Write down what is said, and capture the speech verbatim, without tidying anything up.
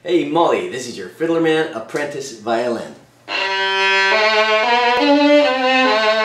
Hey Molly, this is your Fiddlerman Apprentice Violin.